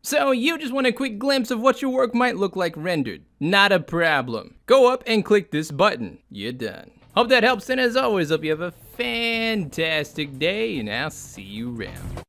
So you just want a quick glimpse of what your work might look like rendered. Not a problem. Go up and click this button. You're done. Hope that helps, and as always, hope you have a fantastic day, and I'll see you around.